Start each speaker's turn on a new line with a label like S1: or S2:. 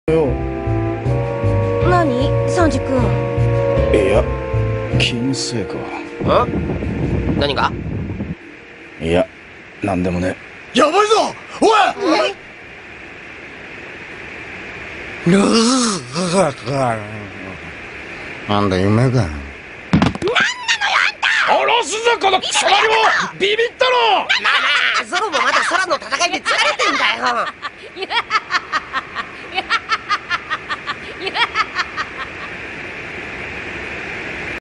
S1: よ。
S2: 何サンジ君。
S1: いや、気のせいか。
S3: ん？何が？
S1: いや、なんでもね。
S4: やばいぞおい。なんだ夢か。
S1: 下ろすぞこのクソマリも。ビビったろ。
S3: まあまあ、ゾロもまだ空の戦いで疲れてんだよ。